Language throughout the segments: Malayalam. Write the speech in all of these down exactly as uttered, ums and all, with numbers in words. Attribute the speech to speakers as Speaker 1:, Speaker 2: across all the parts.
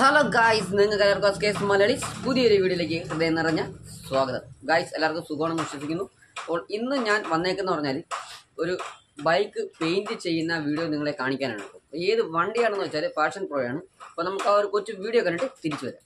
Speaker 1: ഹലോ ഗായ്സ്, നിങ്ങൾക്ക് എല്ലാവർക്കും കേസ് മലയാളീസ് പുതിയൊരു വീഡിയോയിലേക്ക് ഹൃദയം നിറഞ്ഞ സ്വാഗതം. ഗായ്സ്, എല്ലാവർക്കും സുഖമാണെന്ന് വിശ്വസിക്കുന്നു. അപ്പോൾ ഇന്ന് ഞാൻ വന്നേക്കെന്ന് പറഞ്ഞാൽ ഒരു ബൈക്ക് പെയിൻറ്റ് ചെയ്യുന്ന വീഡിയോ നിങ്ങളെ കാണിക്കാനാണ്. ഏത് വണ്ടിയാണെന്ന് വെച്ചാൽ പാഷൻ പ്രോയാണ്. അപ്പോൾ നമുക്ക് ആ ഒരു കൊച്ചു വീഡിയോ കണ്ടിട്ട് തിരിച്ചു വരാം.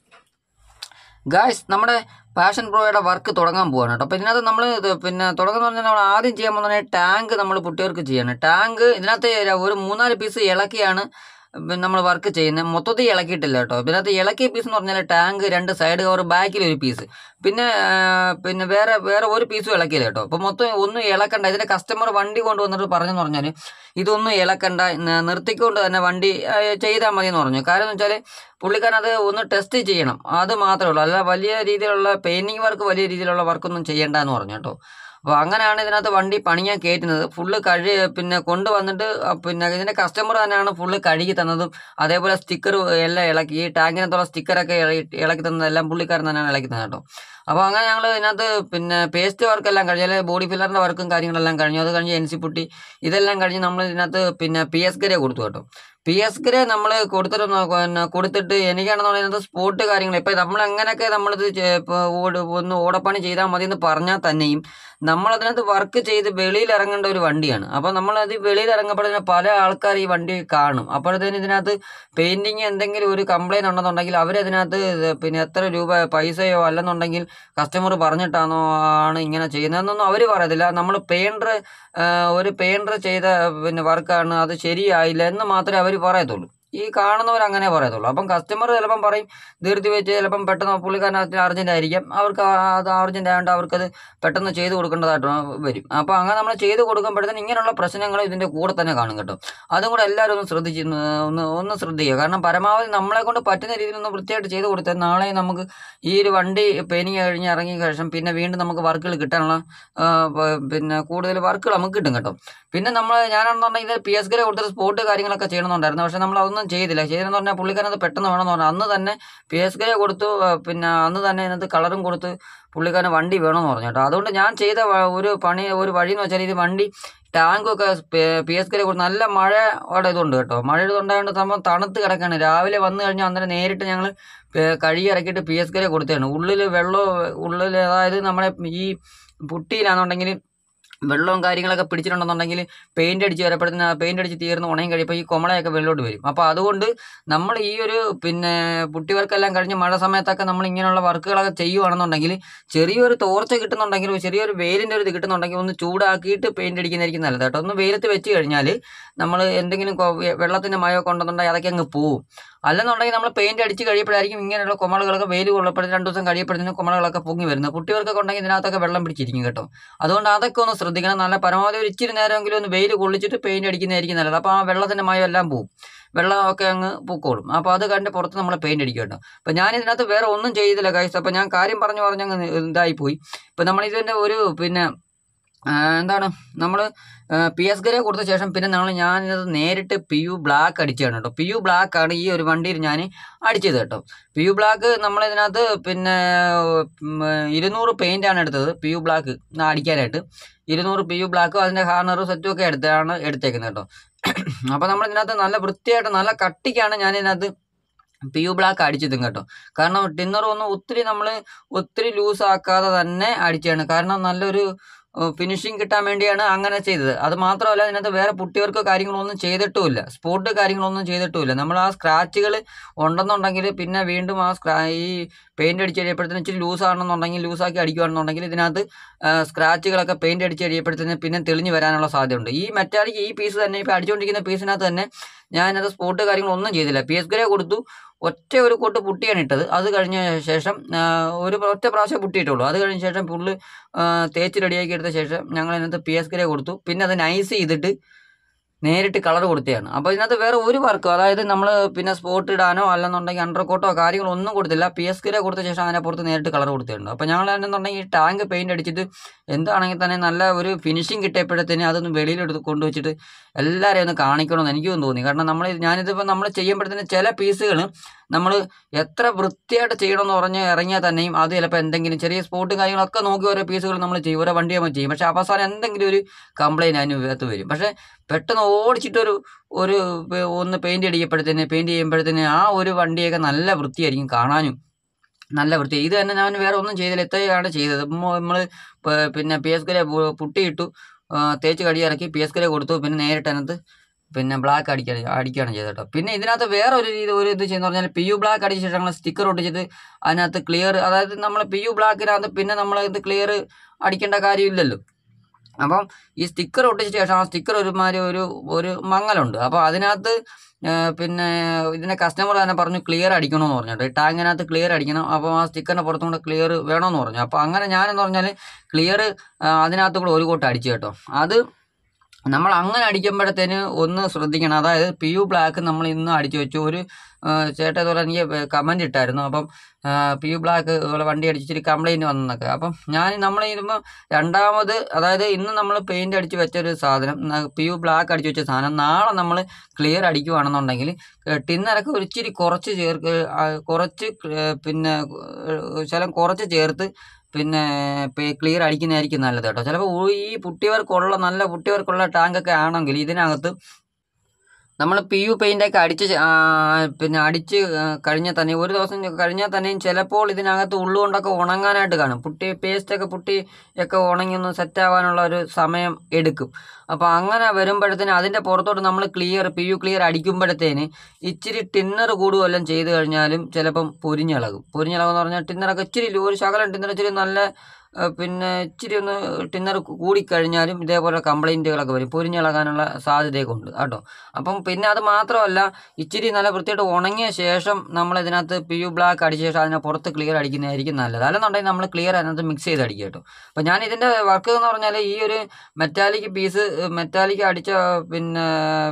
Speaker 1: ഗായ്സ്, നമ്മുടെ പാഷൻ പ്രോയുടെ വർക്ക് തുടങ്ങാൻ പോവാണ് കേട്ടോ. അപ്പോൾ ഇതിനകത്ത് നമ്മൾ പിന്നെ തുടങ്ങുന്ന പറഞ്ഞാൽ നമ്മൾ ആദ്യം ചെയ്യാൻ പോകുന്ന ടാങ്ക് നമ്മൾ പുട്ടിയവർക്ക് ചെയ്യണം. ടാങ്ക് ഇതിനകത്ത് ഒരു മൂന്നാല് പീസ് ഇളക്കിയാണ് നമ്മൾ വർക്ക് ചെയ്യുന്നത്. മൊത്തത്തിൽ ഇളക്കിയിട്ടില്ല കേട്ടോ. ഇതിനകത്ത് ഇളക്കിയ പീസ് എന്ന് പറഞ്ഞാൽ ടാങ്ക്, രണ്ട് സൈഡ് കവർ, ബാക്കിൽ ഒരു പീസ്, പിന്നെ പിന്നെ വേറെ വേറെ ഒരു പീസും ഇളക്കിയില്ല കേട്ടോ. അപ്പോൾ മൊത്തം ഒന്നും ഇളക്കണ്ട. ഇതിൻ്റെ കസ്റ്റമർ വണ്ടി കൊണ്ടുവന്നിട്ട് പറഞ്ഞെന്ന് പറഞ്ഞാൽ ഇതൊന്നും ഇളക്കണ്ട, നിർത്തിക്കൊണ്ട് തന്നെ വണ്ടി ചെയ്താൽ മതി എന്ന് പറഞ്ഞു. കാരണം എന്ന് വെച്ചാൽ പുള്ളിക്കാരൻ അത് ഒന്ന് ടെസ്റ്റ് ചെയ്യണം, അത് മാത്രമേ ഉള്ളൂ. അല്ല വലിയ രീതിയിലുള്ള പെയിൻറ്റിങ് വർക്ക്, വലിയ രീതിയിലുള്ള വർക്കൊന്നും ചെയ്യേണ്ട എന്ന് പറഞ്ഞു കേട്ടോ. അപ്പോൾ അങ്ങനെയാണ് ഇതിനകത്ത് വണ്ടി പണിയാൻ കയറ്റുന്നത്. ഫുള്ള് കഴുകി പിന്നെ കൊണ്ടുവന്നിട്ട് പിന്നെ ഇതിൻ്റെ കസ്റ്റമർ തന്നെയാണ് ഫുള്ള് കഴുകി തന്നതും, അതേപോലെ സ്റ്റിക്കർ എല്ലാം ഇളക്കി, ഈ ടാങ്കിനകത്തുള്ള സ്റ്റിക്കറൊക്കെ ഇളക്കി തന്നതെല്ലാം പുള്ളിക്കാരൻ തന്നെയാണ് ഇളക്കി തന്നത് കേട്ടോ. അപ്പോൾ അങ്ങനെ ഞങ്ങൾ ഇതിനകത്ത് പിന്നെ പേസ്റ്റ് വർക്കെല്ലാം കഴിഞ്ഞ്, അല്ലെങ്കിൽ ബോഡി ഫില്ലറിൻ്റെ വർക്കും കാര്യങ്ങളെല്ലാം കഴിഞ്ഞു. അത് കഴിഞ്ഞ് എൻ സി പുട്ടി ഇതെല്ലാം കഴിഞ്ഞ് നമ്മൾ ഇതിനകത്ത് പിന്നെ പി എസ് ഗ്രേ കൊടുത്തു കേട്ടോ. പി എസ് ഗ്രേ നമ്മൾ കൊടുത്തിട്ട് പിന്നെ കൊടുത്തിട്ട് എനിക്കാണെന്ന് പറയുന്നത് സ്പോട്ട് കാര്യങ്ങൾ ഇപ്പം നമ്മൾ എങ്ങനെയൊക്കെ നമ്മളിത് ഓട് ഒന്ന് ഓടപ്പണി ചെയ്താൽ മതി എന്ന് പറഞ്ഞാൽ തന്നെയും നമ്മളതിനകത്ത് വർക്ക് ചെയ്ത് വെളിയിൽ ഇറങ്ങേണ്ട ഒരു വണ്ടിയാണ്. അപ്പോൾ നമ്മളത് വെളിയിൽ ഇറങ്ങുമ്പോഴത്തേന് പല ആൾക്കാർ ഈ വണ്ടി കാണും. അപ്പോഴത്തേന് ഇതിനകത്ത് പെയിൻറ്റിങ് എന്തെങ്കിലും ഒരു കംപ്ലയിൻറ്റ് ഉണ്ടെന്നുണ്ടെങ്കിൽ അവരതിനകത്ത് പിന്നെ എത്ര രൂപ പൈസയോ അല്ലെന്നുണ്ടെങ്കിൽ കസ്റ്റമർ പറഞ്ഞിട്ടാണോ ആണ് ഇങ്ങനെ ചെയ്യുന്നതെന്നൊന്നും അവർ പറയത്തില്ല. നമ്മൾ പെയിൻറ്റർ ഒരു പെയിൻറ്റർ ചെയ്ത പിന്നെ വർക്കാണ്, അത് ശരിയായില്ല എന്ന് മാത്രമേ അവർ പറയത്തുള്ളൂ. ഈ കാണുന്നവർ അങ്ങനെ പറയത്തുള്ളൂ. അപ്പം കസ്റ്റമർ ചിലപ്പം പറയും ധൃതി വെച്ച്, ചിലപ്പം പെട്ടെന്ന് പുള്ളിക്കാരൻ അർജൻറ്റ് ആയിരിക്കാം, അവർക്ക് അത് അർജൻറ്റ് ആയതുകൊണ്ട് അവർക്കത് പെട്ടെന്ന് ചെയ്ത് കൊടുക്കേണ്ടതായിട്ട് വരും. അപ്പോൾ അങ്ങനെ നമ്മൾ ചെയ്ത് കൊടുക്കുമ്പോഴത്തേന് ഇങ്ങനെയുള്ള പ്രശ്നങ്ങൾ ഇതിൻ്റെ കൂടെ തന്നെ കാണും കേട്ടോ. അതും കൂടെ എല്ലാവരും ഒന്ന് ശ്രദ്ധിച്ച് ഒന്ന് ഒന്ന് ശ്രദ്ധിക്കുക. കാരണം പരമാവധി നമ്മളെ കൊണ്ട് പറ്റുന്ന രീതിയിൽ ഒന്ന് വൃത്തിയായിട്ട് ചെയ്ത് കൊടുത്താൽ നാളെ നമുക്ക് ഈ ഒരു വണ്ടി പെയിൻറ്റിങ് കഴിഞ്ഞ് ഇറങ്ങിയ ശേഷം പിന്നെ വീണ്ടും നമുക്ക് വർക്കുകൾ കിട്ടാനുള്ള പിന്നെ കൂടുതൽ വർക്കുകൾ നമുക്ക് കിട്ടും കേട്ടോ. പിന്നെ നമ്മൾ ഞാനാണെന്നുണ്ടെങ്കിൽ ഇത് പി എസ് ഗ്രേ കൊടുത്തിട്ട് സ്പോട്ട് കാര്യങ്ങളൊക്കെ ചെയ്യണമെന്നുണ്ടായിരുന്നു. പക്ഷേ നമ്മൾ അതൊന്നും ചെയ്തില്ല. ചെയ്തെന്ന് പറഞ്ഞാൽ പുള്ളിക്കാരൻ അത് പെട്ടെന്ന് വേണമെന്ന് പറഞ്ഞാൽ അന്ന് തന്നെ പി എസ് ഗ്രേ കൊടുത്തു, പിന്നെ അന്ന് തന്നെ അതിനകത്ത് കളറും കൊടുത്ത് പുള്ളിക്കാരൻ വണ്ടി വേണമെന്ന് പറഞ്ഞു കേട്ടോ. അതുകൊണ്ട് ഞാൻ ചെയ്ത ഒരു പണി ഒരു വഴി എന്ന് വെച്ചാൽ ഇത് വണ്ടി ടാങ്കൊക്കെ പി എസ് ഗ്രേ കൊടുത്ത് നല്ല മഴയുടെ ഇതുണ്ട് കേട്ടോ. മഴ ഇതുണ്ടായതുകൊണ്ട് സംഭവം തണുത്ത് കിടക്കുകയാണ്. രാവിലെ വന്നു കഴിഞ്ഞാൽ അന്നേരം നേരിട്ട് ഞങ്ങൾ കഴുകി ഇറക്കിയിട്ട് പി എസ് ഗ്രേ കൊടുത്തതാണ്. ഉള്ളിൽ വെള്ളം ഉള്ളിൽ അതായത് നമ്മുടെ ഈ പുട്ടിയിലാണെന്നുണ്ടെങ്കിൽ വെള്ളവും കാര്യങ്ങളൊക്കെ പിടിച്ചിട്ടുണ്ടെന്നുണ്ടെങ്കിൽ പെയിൻ്റ് അടിച്ച് വരപ്പെടുന്ന പെയിൻ്റ് അടിച്ച് തീർന്ന് ഉണങ്ങി കഴിയുമ്പോൾ ഈ കുമളയൊക്കെ വെള്ളോട്ട് വരും. അപ്പോൾ അതുകൊണ്ട് നമ്മൾ ഈ ഒരു പിന്നെ പുട്ടി വർക്കെല്ലാം കഴിഞ്ഞ് മഴ സമയത്തൊക്കെ നമ്മൾ ഇങ്ങനെയുള്ള വർക്കുകളൊക്കെ ചെയ്യുവാണെന്നുണ്ടെങ്കിൽ ചെറിയൊരു തോർച്ച കിട്ടുന്നുണ്ടെങ്കിൽ, ചെറിയൊരു വെയിലിൻ്റെ ഒരു ഇത് കിട്ടുന്നുണ്ടെങ്കിൽ ഒന്ന് ചൂടാക്കിയിട്ട് പെയിൻ്റ് അടിക്കുന്നതായിരിക്കും നല്ലത് കേട്ടോ. ഒന്ന് വെയിലത്ത് വെച്ച് കഴിഞ്ഞാൽ നമ്മൾ എന്തെങ്കിലും വെള്ളത്തിൻ്റെ മയമൊക്കെ ഉണ്ടെന്നുണ്ടെങ്കിൽ അതൊക്കെ അങ്ങ് പോവും. അല്ലെന്നുണ്ടെങ്കിൽ നമ്മൾ പെയിൻറ്റ് അടിച്ച് കഴിയുമ്പോഴായിരിക്കും ഇങ്ങനെയുള്ള കുമളകളൊക്കെ വെയിൽ കൊള്ളപ്പെടുത്തി രണ്ട് ദിവസം കഴിയപ്പെടുന്നതിന് കുമളകളൊക്കെ പൊങ്ങി വരുന്നത്. കുട്ടികൾക്കൊക്കെ ഉണ്ടെങ്കിൽ ഇതിനകത്തൊക്കെ വെള്ളം പിടിച്ചിരിക്കും കേട്ടോ. അതുകൊണ്ട് അതൊക്കെ ഒന്ന് ശ്രദ്ധിക്കണം. നല്ല പരമാവധി ഒരു ഇച്ചിരി നേരമെങ്കിലും ഒന്ന് വെയിൽ കൊള്ളിച്ചിട്ട് പെയിൻറ്റ് അടിക്കുന്നതായിരിക്കും നല്ലത്. അപ്പോൾ ആ വെള്ളത്തിൻ്റെ മയം എല്ലാം പോവും, വെള്ളമൊക്കെ അങ്ങ് പൊക്കോളും. അപ്പോൾ അത് കണ്ട് പുറത്ത് നമ്മൾ പെയിൻറ്റ് അടിക്കും കേട്ടോ. അപ്പോൾ ഞാൻ ഇതിനകത്ത് വേറെ ഒന്നും ചെയ്തില്ല ഗൈസ്. അപ്പോൾ ഞാൻ കാര്യം പറഞ്ഞു പറഞ്ഞങ്ങ് ഇതായിപ്പോയി. ഇപ്പോൾ നമ്മളിതിൻ്റെ ഒരു പിന്നെ എന്താണ് നമ്മൾ പി എസ് ഗ്രേ കൊടുത്ത ശേഷം പിന്നെ നമ്മൾ ഞാനിത് നേരിട്ട് പി യു ബ്ലാക്ക് അടിച്ചതാണ് കേട്ടോ. പി യു ബ്ലാക്കാണ് ഈ ഒരു വണ്ടിയിൽ ഞാൻ അടിച്ചത് കേട്ടോ. പി യു ബ്ലാക്ക് നമ്മളിതിനകത്ത് പിന്നെ ഇരുന്നൂറ് പെയിൻ്റാണ് എടുത്തത് പി യു ബ്ലാക്ക് അടിക്കാനായിട്ട്. ഇരുന്നൂറ് പി യു ബ്ലാക്കും അതിൻ്റെ ഹാർണറും സെറ്റും ഒക്കെ എടുത്താണ് എടുത്തേക്കുന്നത് കേട്ടോ. അപ്പോൾ നമ്മളിതിനകത്ത് നല്ല വൃത്തിയായിട്ട് നല്ല കട്ടിക്കാണ് ഞാനിതിനകത്ത് പി യു ബ്ലാക്ക് അടിച്ചതും കേട്ടോ. കാരണം ടിന്നറൊന്നും ഒത്തിരി നമ്മൾ ഒത്തിരി ലൂസ് ആക്കാതെ തന്നെ അടിച്ചതാണ്. കാരണം നല്ലൊരു ഫിനിഷിങ് കിട്ടാൻ വേണ്ടിയാണ് അങ്ങനെ ചെയ്തത്. അത് മാത്രമല്ല ഇതിനകത്ത് വേറെ പുട്ടിവർക്കോ കാര്യങ്ങളൊന്നും ചെയ്തിട്ടുമില്ല, സ്പോട്ട് കാര്യങ്ങളൊന്നും ചെയ്തിട്ടുമില്ല. നമ്മൾ ആ സ്ക്രാച്ചുകൾ ഉണ്ടെന്നുണ്ടെങ്കിൽ പിന്നെ വീണ്ടും ആ സ്ക്രാ ഈ പെയിൻ്റ് അടിച്ച് കഴിയപ്പോഴത്തേന് ഇച്ചിരി ലൂസാണെന്നുണ്ടെങ്കിൽ ലൂസാക്കി അടിക്കുകയാണെന്നുണ്ടെങ്കിൽ ഇതിനകത്ത് സ്ക്രാച്ചുകളൊക്കെ പെയിൻ്റ് അടിച്ച് കഴിയപ്പോഴത്തേന് പിന്നെ തെളിഞ്ഞ് വരാനുള്ള സാധ്യതയുണ്ട്. ഈ മെറ്റാലിക് ഈ പീസ് തന്നെ ഇപ്പോൾ അടിച്ചുകൊണ്ടിരിക്കുന്ന പീസിനകത്ത് തന്നെ ഞാനത് സ്പോട്ട് കാര്യങ്ങളൊന്നും ചെയ്തില്ല. പി എസ് ഗ്രേ കൊടുത്തു, ഒറ്റ ഒരു കൊട്ട് പുട്ടിയാണ് ഇട്ടത്. അത് കഴിഞ്ഞ ശേഷം ഒരു ഒറ്റ പ്രാവശ്യം പുട്ടിയിട്ടുള്ളൂ. അത് കഴിഞ്ഞ ശേഷം ഫുള്ള് തേച്ച് റെഡിയാക്കി എടുത്ത ശേഷം ഞങ്ങൾ ഇതിനകത്ത് പി എസ് ഗ്രേ കൊടുത്തു. പിന്നെ അത് നൈസ് ചെയ്തിട്ട് നേരിട്ട് കളർ കൊടുത്തതാണ്. അപ്പോൾ ഇതിനകത്ത് വേറെ ഒരു വർക്കും, അതായത് നമ്മൾ പിന്നെ സ്പോട്ട് ഇടാനോ അല്ലെന്നുണ്ടെങ്കിൽ അണ്ടർ കോട്ടോ കാര്യങ്ങളൊന്നും കൊടുത്തില്ല. പി എസ് ഗ്രേ കൊടുത്ത ശേഷം അതിനെ പുറത്ത് നേരിട്ട് കളർ കൊടുത്തിട്ടുണ്ട്. അപ്പോൾ ഞങ്ങൾ എന്നുണ്ടെങ്കിൽ ഈ ടാങ്ക് പെയിൻ്റ് അടിച്ചിട്ട് എന്താണെങ്കിൽ തന്നെ നല്ല ഒരു ഫിനിഷിങ് കിട്ടിയപ്പോഴത്തേന് അതൊന്ന് വെളിയിലെടുത്ത് കൊണ്ടുവച്ചിട്ട് എല്ലാവരെയും ഒന്ന് കാണിക്കണമെന്ന് എനിക്കും തോന്നി. കാരണം നമ്മൾ ഞാനിതിപ്പോൾ നമ്മൾ ചെയ്യുമ്പോഴത്തേന് ചില പീസുകൾ നമ്മൾ എത്ര വൃത്തിയായിട്ട് ചെയ്യണമെന്ന് പറഞ്ഞ് ഇറങ്ങിയാൽ തന്നെയും അത് ചിലപ്പോൾ എന്തെങ്കിലും ചെറിയ സ്പോട്ടും കാര്യങ്ങളൊക്കെ നോക്കി ഓരോ പീസുകൾ നമ്മൾ ചെയ്യും, ഓരോ വണ്ടി നമ്മൾ ചെയ്യും. പക്ഷേ അവസാനം എന്തെങ്കിലും ഒരു കംപ്ലയിൻറ്റ് അതിന് അകത്ത് വരും. പക്ഷേ പെട്ടെന്ന് ഓടിച്ചിട്ടൊരു ഒരു ഒന്ന് പെയിൻറ്റ് അടിക്കപ്പെടുത്തന്നെ പെയിൻറ്റ് ചെയ്യുമ്പോഴത്തേന് ആ ഒരു വണ്ടിയൊക്കെ നല്ല വൃത്തിയായിരിക്കും കാണാനും, നല്ല വൃത്തി. ഇത് തന്നെ ഞാൻ വേറെ ഒന്നും ചെയ്തില്ല, ഇത്രയാണ് ചെയ്തത്. നമ്മൾ പിന്നെ പി എസ് കെ പുട്ടിയിട്ടു, തേച്ച് കടി ഇറക്കി പി എസ് കെ കൊടുത്തു, പിന്നെ നേരിട്ട് അതിനകത്ത് പിന്നെ ബ്ലാക്ക് അടിക്കാൻ അടിക്കുകയാണ് ചെയ്തത് കേട്ടോ. പിന്നെ ഇതിനകത്ത് വേറെ ഒരു രീതി ഒരു ഇത് ചെയ്യുന്ന പറഞ്ഞാൽ പി യു ബ്ലാക്ക് അടിച്ച ശേഷം നമ്മൾ സ്റ്റിക്കർ ഒട്ടിച്ചിട്ട് അതിനകത്ത് ക്ലിയർ, അതായത് നമ്മൾ പി യു ബ്ലാക്കിനകത്ത് പിന്നെ നമ്മൾ ഇത് ക്ലിയർ അടിക്കേണ്ട കാര്യമില്ലല്ലോ. അപ്പം ഈ സ്റ്റിക്കർ ഒട്ടിച്ച ശേഷം ആ സ്റ്റിക്കർ ഒരുമാതിരി ഒരു ഒരു മങ്ങലുണ്ട്. അപ്പോൾ അതിനകത്ത് പിന്നെ ഇതിനെ കസ്റ്റമർ തന്നെ പറഞ്ഞു ക്ലിയർ അടിക്കണമെന്ന് പറഞ്ഞു കേട്ടോ. ഈ ടാങ്കിനകത്ത് ക്ലിയർ അടിക്കണം, അപ്പോൾ ആ സ്റ്റിക്കറിൻ്റെ പുറത്തും കൂടെ ക്ലിയർ വേണമെന്ന് പറഞ്ഞു. അപ്പോൾ അങ്ങനെ ഞാനെന്ന് പറഞ്ഞാൽ ക്ലിയർ അതിനകത്ത് കൂടെ ഒരു കോട്ട് അടിച്ചു കേട്ടോ. അത് നമ്മൾ അങ്ങനെ അടിക്കുമ്പോഴത്തേന് ഒന്ന് ശ്രദ്ധിക്കണം, അതായത് പി യു ബ്ലാക്ക് നമ്മൾ ഇന്ന് അടിച്ചു വെച്ചു. ഒരു ചേട്ടൻ ഇതുപോലെ എനിക്ക് കമൻറ്റ് ഇട്ടായിരുന്നു, അപ്പം പി യു ബ്ലാക്ക് ഇതുപോലെ വണ്ടി അടിച്ചിട്ട് കംപ്ലയിൻറ്റ് വന്നതൊക്കെ. അപ്പം ഞാൻ നമ്മൾ ഇരുമ്പോൾ രണ്ടാമത്, അതായത് ഇന്ന് നമ്മൾ പെയിൻറ്റ് അടിച്ച് വെച്ചൊരു സാധനം, പി യു ബ്ലാക്ക് അടിച്ച് വെച്ച സാധനം നാളെ നമ്മൾ ക്ലിയർ അടിക്കുകയാണെന്നുണ്ടെങ്കിൽ ടിന്നറൊക്കെ ഒരു ഇച്ചിരി കുറച്ച് ചേർക്ക് കുറച്ച് പിന്നെ ശകലം കുറച്ച് ചേർത്ത് പിന്നെ ക്ലിയർ അടിക്കുന്നതായിരിക്കും നല്ലത് കേട്ടോ. ചിലപ്പോൾ ഈ പുട്ടിയവർക്കുള്ള നല്ല പുട്ടിയവർക്കുള്ള ടാങ്കൊക്കെ ആണെങ്കിൽ ഇതിനകത്ത് നമ്മൾ പി യു പെയിൻ്റൊക്കെ അടിച്ച് പിന്നെ അടിച്ച് കഴിഞ്ഞാൽ തന്നെ ഒരു ദിവസം കഴിഞ്ഞാൽ തന്നെയും ചിലപ്പോൾ ഇതിനകത്ത് ഉള്ളുകൊണ്ടൊക്കെ ഉണങ്ങാനായിട്ട് കാണും. പുട്ടി പേസ്റ്റൊക്കെ പുട്ടിയൊക്കെ ഉണങ്ങി ഒന്ന് സെറ്റാവാനുള്ള ഒരു സമയം എടുക്കും. അപ്പോൾ അങ്ങനെ വരുമ്പോഴത്തേന് അതിൻ്റെ പുറത്തോട്ട് നമ്മൾ ക്ലിയർ പി യു ക്ലിയർ അടിക്കുമ്പോഴത്തേന് ഇച്ചിരി ടിന്നർ കൂടുവെല്ലാം ചെയ്ത് കഴിഞ്ഞാലും ചിലപ്പം പൊരിഞ്ഞിളകും. പൊരിഞ്ഞിളകുമെന്ന് പറഞ്ഞാൽ ടിന്നറൊക്കെ ഇച്ചിരി ഒരു ശകലം ടിന്നർ ഇച്ചിരി നല്ല പിന്നെ ഇച്ചിരി ഒന്ന് ടിന്നർ കൂടിക്കഴിഞ്ഞാലും ഇതേപോലെ കംപ്ലയിൻറ്റുകളൊക്കെ വരും, പൊരിഞ്ഞിളകാനുള്ള സാധ്യതയൊക്കെ ഉണ്ട് കേട്ടോ. അപ്പം പിന്നെ അത് മാത്രമല്ല, ഇച്ചിരി നല്ല വൃത്തിയായിട്ട് ഉണങ്ങിയ ശേഷം നമ്മൾ ഇതിനകത്ത് പി യു ബ്ലാക്ക് അടിച്ച ശേഷം അതിനെ പുറത്ത് ക്ലിയർ അടിക്കുന്നതായിരിക്കും നല്ലത്. അല്ലെന്നുണ്ടെങ്കിൽ നമ്മൾ ക്ലിയർ അതിനകത്ത് മിക്സ് ചെയ്ത് അടിക്കുക കേട്ടോ. അപ്പം ഞാൻ ഇതിൻ്റെ വർക്ക് എന്ന് പറഞ്ഞാൽ ഈ ഒരു മെറ്റാലിക് പീസ് മെറ്റാലിക് അടിച്ച പിന്നെ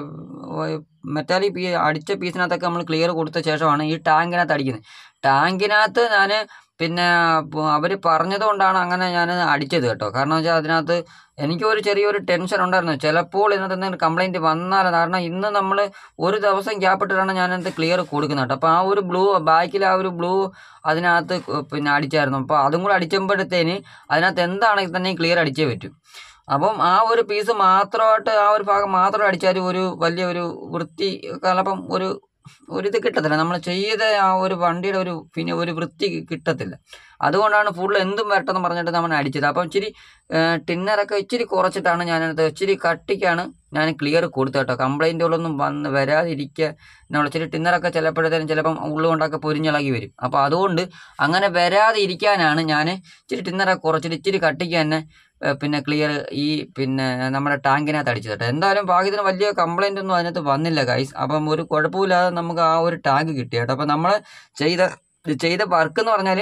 Speaker 1: മെറ്റാലിക് പീ അടിച്ച പീസിനകത്തൊക്കെ നമ്മൾ ക്ലിയർ കൊടുത്ത ശേഷമാണ് ഈ ടാങ്കിനകത്ത് അടിക്കുന്നത്. ടാങ്കിനകത്ത് ഞാൻ പിന്നെ അവർ പറഞ്ഞത് കൊണ്ടാണ് അങ്ങനെ ഞാൻ അടിച്ചത് കേട്ടോ. കാരണം വെച്ചാൽ അതിനകത്ത് എനിക്കൊരു ചെറിയൊരു ടെൻഷൻ ഉണ്ടായിരുന്നു, ചിലപ്പോൾ ഇതിനകത്ത് എന്തെങ്കിലും കംപ്ലയിൻറ്റ് വന്നാൽ. കാരണം ഇന്ന് നമ്മൾ ഒരു ദിവസം ഗ്യാപ്പിട്ടിട്ടാണ് ഞാനത് ക്ലിയർ കൊടുക്കുന്നത് കേട്ടോ. അപ്പോൾ ആ ഒരു ബ്ലൂ ബാക്കിൽ ആ ഒരു ബ്ലൂ അതിനകത്ത് പിന്നെ അടിച്ചായിരുന്നു. അപ്പോൾ അതും കൂടെ അടിക്കുമ്പോഴത്തേന് അതിനകത്ത് എന്താണെങ്കിൽ തന്നെ ക്ലിയർ അടിച്ചേ പറ്റും. അപ്പം ആ ഒരു പീസ് മാത്രമായിട്ട് ആ ഒരു ഭാഗം മാത്രം അടിച്ചാൽ ഒരു വലിയ ഒരു വൃത്തി ചിലപ്പം ഒരു ഒരിത് കിട്ടത്തില്ല, നമ്മൾ ചെയ്ത ആ ഒരു വണ്ടിയുടെ ഒരു പിന്നെ ഒരു വൃത്തി കിട്ടത്തില്ല. അതുകൊണ്ടാണ് ഫുൾ എന്തും വരട്ടെന്ന് പറഞ്ഞിട്ട് നമ്മൾ അടിച്ചത്. അപ്പം ഇച്ചിരി ടിന്നറൊക്കെ ഇച്ചിരി കുറച്ചിട്ടാണ് ഞാനത് ഇച്ചിരി കട്ടിക്കാണ് ഞാൻ ക്ലിയർ കൊടുത്തത് കേട്ടോ. കംപ്ലയിൻറ്റുകളൊന്നും വന്ന് വരാതിരിക്കുക എന്നുള്ള ഇച്ചിരി ടിന്നറൊക്കെ ചിലപ്പോഴത്തേനും ചിലപ്പം ഉള്ളുകൊണ്ടൊക്കെ പൊരിഞ്ഞിളകി വരും. അപ്പോൾ അതുകൊണ്ട് അങ്ങനെ വരാതെ ഇരിക്കാനാണ് ഞാൻ ഇച്ചിരി ടിന്നറൊക്കെ കുറച്ചിട്ട് ഇച്ചിരി കട്ടിക്ക് തന്നെ പിന്നെ ക്ലിയർ ഈ പിന്നെ നമ്മുടെ ടാങ്കിനകത്ത് അടിച്ചത് കേട്ടോ. എന്തായാലും ഭാഗ്യത്തിന് വലിയ കംപ്ലയിൻ്റ് ഒന്നും അതിനകത്ത് വന്നില്ല ഗൈസ്. അപ്പം ഒരു കുഴപ്പമില്ലാതെ നമുക്ക് ആ ഒരു ടാങ്ക് കിട്ടി കേട്ടോ. അപ്പം നമ്മൾ ചെയ്ത ചെയ്ത വർക്ക് എന്ന് പറഞ്ഞാൽ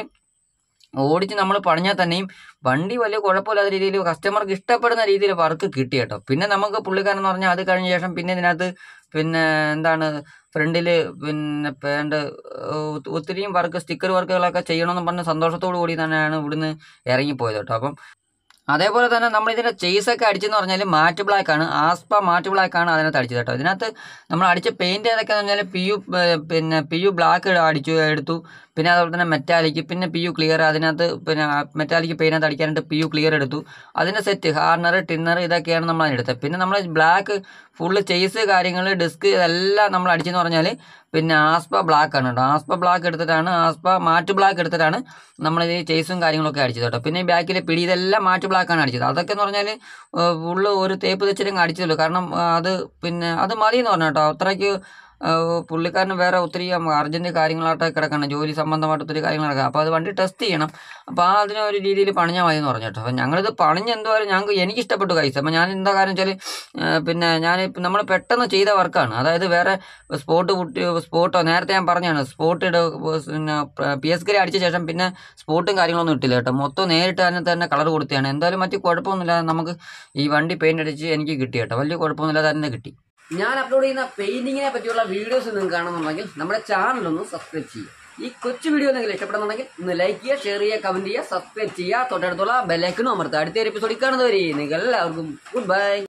Speaker 1: ഓടിച്ച് നമ്മൾ പണിഞ്ഞാൽ തന്നെയും വണ്ടി വലിയ കുഴപ്പമില്ലാത്ത രീതിയിൽ കസ്റ്റമർക്ക് ഇഷ്ടപ്പെടുന്ന രീതിയിൽ വർക്ക് കിട്ടി കേട്ടോ. പിന്നെ നമുക്ക് പുള്ളിക്കാരൻ എന്ന് പറഞ്ഞാൽ അത് കഴിഞ്ഞ ശേഷം പിന്നെ ഇതിനകത്ത് പിന്നെ എന്താണ് ഫ്രണ്ടിൽ പിന്നെ പേണ്ട് ഒത്തിരിയും വർക്ക് സ്റ്റിക്കർ വർക്കുകളൊക്കെ ചെയ്യണമെന്ന് പറഞ്ഞ് സന്തോഷത്തോടു കൂടി തന്നെയാണ് ഇവിടുന്ന് ഇറങ്ങിപ്പോയത് കേട്ടോ. അപ്പം അതേപോലെ തന്നെ നമ്മൾ ഇതിൻ്റെ ചേസൊക്കെ അടിച്ചെന്ന് പറഞ്ഞാൽ മാറ്റ് ബ്ലാക്കാണ്, ആസ്പ മാറ്റ് ബ്ലാക്കാണ് അതിനകത്ത് അടിച്ചത് കേട്ടോ. ഇതിനകത്ത് നമ്മൾ അടിച്ച പെയിൻറ്റ് ഏതൊക്കെയാണെന്ന് പറഞ്ഞാൽ പി യു പിന്നെ പി യു ബ്ലാക്ക് അടിച്ചു എടുത്തു, പിന്നെ അതുപോലെ തന്നെ മെറ്റാലിക്, പിന്നെ പി യു ക്ലിയർ, അതിനകത്ത് പിന്നെ മെറ്റാലിക് പെയിനകത്ത് അടിക്കാനായിട്ട് പി യു ക്ലിയർ എടുത്തു. അതിൻ്റെ സെറ്റ് ഹാർണർ ടിന്നർ ഇതൊക്കെയാണ് നമ്മൾ അതിനെടുത്തത്. പിന്നെ നമ്മൾ ബ്ലാക്ക് ഫുള്ള് ചേസ് കാര്യങ്ങൾ ഡിസ്ക് ഇതെല്ലാം നമ്മൾ അടിച്ചെന്ന് പറഞ്ഞാൽ പിന്നെ ആസ്പ ബ്ലാക്ക് ആണ് കേട്ടോ. ആസ്പ ബ്ലാക്ക് എടുത്തിട്ടാണ് ആസ്പ മാറ്റ് ബ്ലാക്ക് എടുത്തിട്ടാണ് നമ്മൾ ഈ ചേസും കാര്യങ്ങളൊക്കെ അടിച്ചത് കേട്ടോ. പിന്നെ ബാക്കിൽ പിടി ഇതെല്ലാം മാറ്റ് ബ്ലാക്കാണ് അടിച്ചത്. അതൊക്കെ എന്ന് പറഞ്ഞാൽ ഫുള്ള് ഒരു തേപ്പ് തെച്ചിലും അടിച്ചതല്ലോ. കാരണം അത് പിന്നെ അത് മതി എന്ന് പറഞ്ഞു കേട്ടോ. അത്രയ്ക്ക് പുള്ളിക്കാരന് വേറെ ഒത്തിരി അർജൻറ്റ് കാര്യങ്ങളായിട്ട് കിടക്കണം, ജോലി സംബന്ധമായിട്ട് ഒത്തിരി കാര്യങ്ങൾ കിടക്കാം. അപ്പോൾ അത് വണ്ടി ടെസ്റ്റ് ചെയ്യണം. അപ്പോൾ ആ അതിന് ഒരു രീതിയിൽ പണിഞ്ഞാൽ മതി എന്ന് പറഞ്ഞു കേട്ടോ. അപ്പോൾ ഞങ്ങളിത് പണിഞ്ഞ് എന്തുവായാലും ഞങ്ങൾക്ക് എനിക്ക് ഇഷ്ടപ്പെട്ടു കൈസ്. അപ്പോൾ ഞാൻ എന്താ കാര്യം വെച്ചാൽ പിന്നെ ഞാൻ നമ്മൾ പെട്ടെന്ന് ചെയ്ത വർക്കാണ്. അതായത് വേറെ സ്പോട്ട് കുട്ടി സ്പോട്ടോ നേരത്തെ ഞാൻ പറഞ്ഞാണ് സ്പോട്ട് ഇട പിന്നെ പി എസ് കെ അടിച്ച ശേഷം പിന്നെ സ്പോട്ടും കാര്യങ്ങളൊന്നും ഇട്ടില്ല കേട്ടോ. മൊത്തം നേരിട്ട് അതിനകത്ത് തന്നെ കളർ കൊടുത്തതാണ്. എന്തായാലും മറ്റു കുഴപ്പമൊന്നുമില്ലാതെ നമുക്ക് ഈ വണ്ടി പെയിൻ്റ് അടിച്ച് എനിക്ക് കിട്ടി കേട്ടോ. വലിയ കുഴപ്പമൊന്നുമില്ലാതെ തന്നെ കിട്ടി. ഞാൻ അപ്ലോഡ് ചെയ്യുന്ന പെയിന്റിങ്ങിനെ പറ്റിയുള്ള വീഡിയോസ് നിങ്ങൾക്ക് കാണുന്നുണ്ടെങ്കിൽ നമ്മുടെ ചാനലൊന്ന് സബ്സ്ക്രൈബ് ചെയ്യുക. ഈ കൊച്ചു വീഡിയോ നിങ്ങൾക്ക് ഇഷ്ടപ്പെടുന്നുണ്ടെങ്കിൽ ഒന്ന് ലൈക്ക് ചെയ്യുക, ഷെയർ ചെയ്യുക, കമന്റ് ചെയ്യുക, സബ്സ്ക്രൈബ് ചെയ്യുക, തൊട്ടടുത്തുള്ള ബെല്ലൈക്കനും അമർത്തുക. അടുത്ത എപ്പിസോഡിൽ കാണുന്നവരെ നിങ്ങൾക്ക് എല്ലാവർക്കും ഗുഡ് ബൈ.